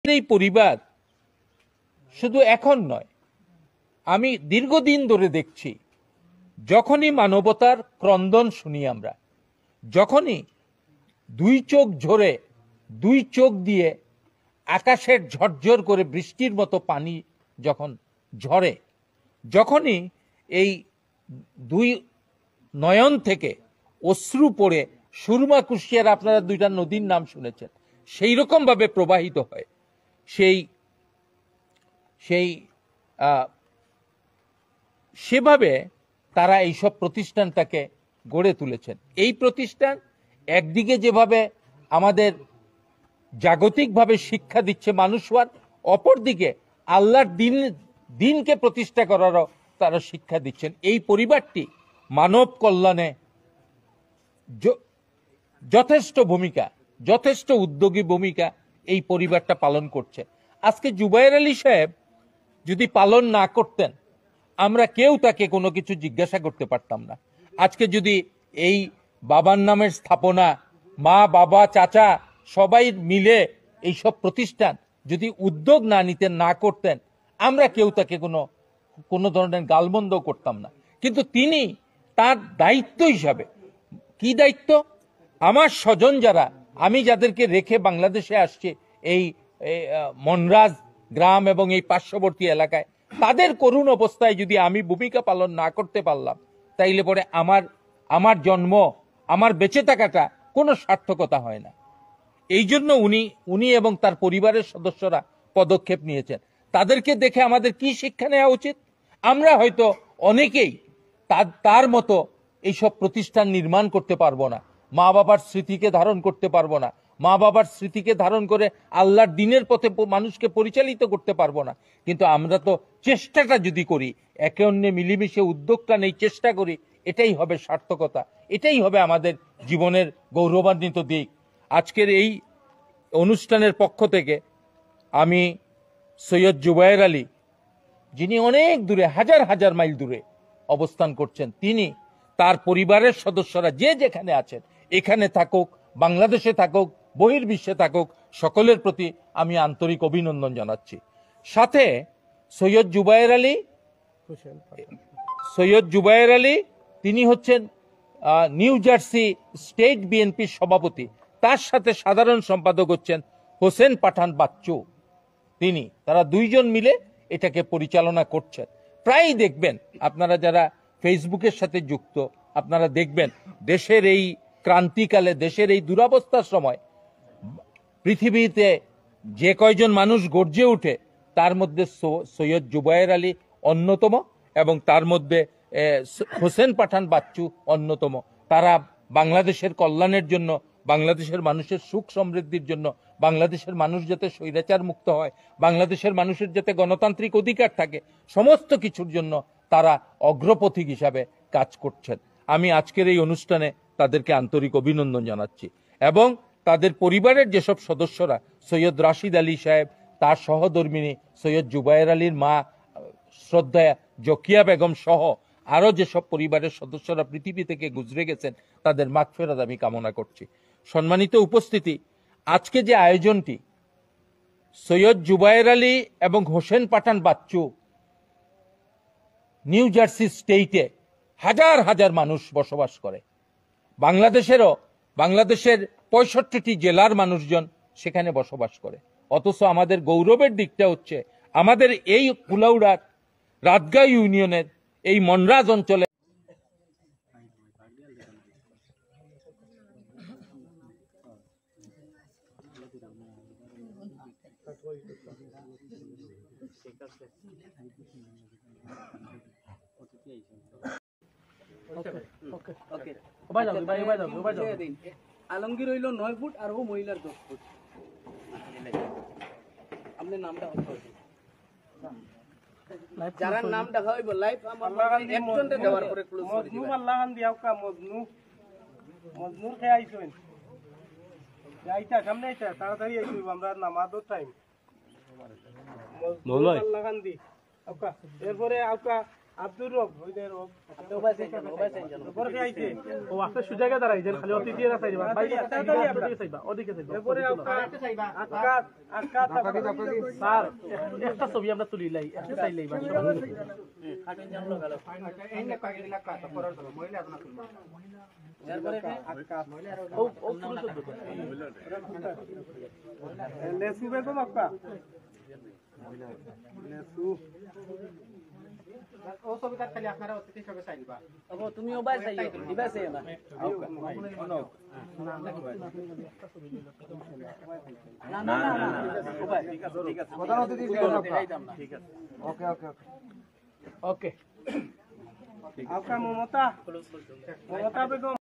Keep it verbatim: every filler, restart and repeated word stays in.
এই পরিবার শুধু এখন নয়, আমি দীর্ঘদিন ধরে দেখছি, যখনই মানবতার ক্রন্দন শুনি আমরা, যখনই দুই চোখ ঝরে দুই চোখ দিয়ে আকাশের ঝরঝর করে বৃষ্টির মতো পানি যখন ঝরে, যখনই এই দুই নয়ন থেকে অশ্রু পড়ে সুরমা কুশিয়ার, আপনারা দুইটা নদীর নাম শুনেছেন, সেই রকম ভাবে প্রবাহিত হয়, সেই সেই সেভাবে তারা এইসব প্রতিষ্ঠানটাকে গড়ে তুলেছেন। এই প্রতিষ্ঠান একদিকে যেভাবে আমাদের জাগতিকভাবে শিক্ষা দিচ্ছে মানুষ হওয়ার, অপরদিকে আল্লাহর দিন দিনকে প্রতিষ্ঠা করারও তারা শিক্ষা দিচ্ছেন। এই পরিবারটি মানব কল্যাণে যথেষ্ট ভূমিকা, যথেষ্ট উদ্যোগী ভূমিকা এই পরিবারটা পালন করছে। আজকে জুবায়ের আলী সাহেব যদি পালন না করতেন, আমরা কেউ তাকে কোনো কিছু জিজ্ঞাসা করতে পারতাম না। আজকে যদি এই বাবার নামের স্থাপনা, মা বাবা চাচা সবাই মিলে এইসব প্রতিষ্ঠান যদি উদ্যোগ না নিতেন, না করতেন, আমরা কেউ তাকে কোনো কোনো ধরনের গালমন্দ করতাম না। কিন্তু তিনি তার দায়িত্ব হিসাবে, কি দায়িত্ব, আমার স্বজন যারা, আমি যাদেরকে রেখে বাংলাদেশে আসছি এই মনরাজ গ্রাম এবং এই পার্শ্ববর্তী এলাকায়, তাদের করুণ অবস্থায় যদি আমি ভূমিকা পালন না করতে পারলাম, তাইলে পরে আমার আমার জন্ম, আমার বেঁচে থাকাটা কোনো সার্থকতা হয় না। এই জন্য উনি উনি এবং তার পরিবারের সদস্যরা পদক্ষেপ নিয়েছেন। তাদেরকে দেখে আমাদের কি শিক্ষা নেওয়া উচিত? আমরা হয়তো অনেকেই তার মতো এইসব প্রতিষ্ঠান নির্মাণ করতে পারবো না, মা বাবার স্মৃতিকে ধারণ করতে পারবো না, মা বাবার স্মৃতিকে ধারণ করে আল্লাহর দিনের পথে মানুষকে পরিচালিত করতে পারবো না, কিন্তু আমরা তো চেষ্টাটা যদি করি, একে অন্যে মিলেমিশে উদ্যোগটা নেই, চেষ্টা করি, এটাই হবে সার্থকতা, এটাই হবে আমাদের জীবনের গৌরবান্বিত দিক। আজকের এই অনুষ্ঠানের পক্ষ থেকে আমি সৈয়দ জুবায়ের আলী, যিনি অনেক দূরে, হাজার হাজার মাইল দূরে অবস্থান করছেন, তিনি, তার পরিবারের সদস্যরা যে যেখানে আছেন, এখানে থাকুক, বাংলাদেশে থাকুক, বহির্বিশ্বে থাকুক, সকলের প্রতি আমি আন্তরিক অভিনন্দন জানাচ্ছি। সাথে সৈয়দ জুবায়ের আলী সৈয়দ জুবায়ের আলী তিনি হচ্ছেন নিউ জার্সি স্টেট বিএনপির সভাপতি, তার সাথে সাধারণ সম্পাদক হচ্ছেন হোসেন পাঠান বাচ্চু। তিনি তারা দুইজন মিলে এটাকে পরিচালনা করছেন। প্রায়ই দেখবেন, আপনারা যারা ফেসবুকের সাথে যুক্ত, আপনারা দেখবেন দেশের এই ক্রান্তিকালে, দেশের এই দুরবস্থার সময় পৃথিবীতে যে কয়জন মানুষ গর্জে ওঠে, তার মধ্যে সৈয়দ জুবায়ের আলী অন্যতম, এবং তার মধ্যে হোসেন পাঠান বাচ্চু অন্যতম। তারা বাংলাদেশের কল্যাণের জন্য, বাংলাদেশের মানুষের সুখ সমৃদ্ধির জন্য, বাংলাদেশের মানুষ যাতে স্বৈরাচার মুক্ত হয়, বাংলাদেশের মানুষের যাতে গণতান্ত্রিক অধিকার থাকে, সমস্ত কিছুর জন্য তারা অগ্রপথিক হিসাবে কাজ করছেন। আমি আজকের এই অনুষ্ঠানে তাদেরকে আন্তরিক অভিনন্দন জানাচ্ছি, এবং তাদের পরিবারের যেসব সদস্যরা, সৈয়দ রাশিদ আলী সাহেব, তার সহধর্মিনী সৈয়দ জুবায়ের আলীর মা শ্রদ্ধা জকিয়া বেগম সহ আরো যেসব পরিবারের সদস্যরা পৃথিবী থেকে গুজরে গেছেন, তাদের মাগফিরাত আমি কামনা করছি। সম্মানিত উপস্থিতি, আজকে যে আয়োজনটি, সৈয়দ জুবায়ের আলী এবং হোসেন পাঠান বাচ্চু, নিউ জার্সি স্টেটে হাজার হাজার মানুষ বসবাস করে, বাংলাদেশেরও বাংলাদেশের পঁয়ষট্টিটি জেলার মানুষজন সেখানে বসবাস করে। অথচ আমাদের গৌরবের দিকটা হচ্ছে, আমাদের এই কুলাউড়ার রাতগাঁ ইউনিয়নের এই মনরাজ অঞ্চলে আলমগীর হইল নয় ফুট আর ও মহিলার দশ ফুট। আপনার নামটা যারা নাম দেখা হইব লাইভ একজনটা দেওয়ার পরে ক্লোজ করে দিবেন। মজনু আল্লাহ খান দিয়াও কা মজনু মজনুর কে আইছেন যাইতা সামনে আইতা তাড়াতাড়ি আইব, আমরা নামাজের টাইম। মজনু আল্লাহ খান দি আপকা, এরপরে আপকা আব্দুর রব ওই যে রব ওবাই সেন ওবাই সেন উপরে কে আইছে ও আপনার সুজায়গা দাঁড়াইছেন খালি অতিথি এরা চাইবা ভাই ওদিকে চাইবা ওদিকে চাইবা এরপরে আকাশ আকাশ স্যার একটা ছবি আমরা তুলি লাই একটা চাইলেই বা খাটুন জাম লাগালো ও ও পুরো শব্দ লেসু বেগম আক্কা লেসু ওগো তুমি ওবাই চাইও দিবা চাই না না না না ওবাই ঠিক আছে ঠিক আছে প্রধান অতিথি ঠিক আছে ওকে ওকে ওকে ওকে आपका ममता ममता बेगम